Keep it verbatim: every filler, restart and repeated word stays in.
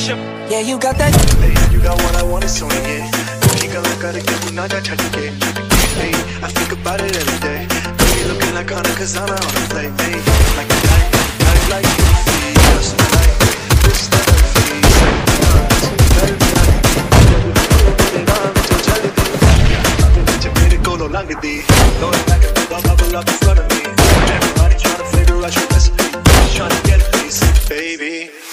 Yeah, you got that. Hey, you got what I want, it's only it. You got like gotta get me, not that touch again. Hey, I think about it every day. Baby, looking like Hana Kazana on a plate. Hey, like a night, night like you feel. Just a night, this that I feel. Langdi, going back and forth, bubble up in front of me. Everybody trying to figure out your recipe, trying to get a piece, baby.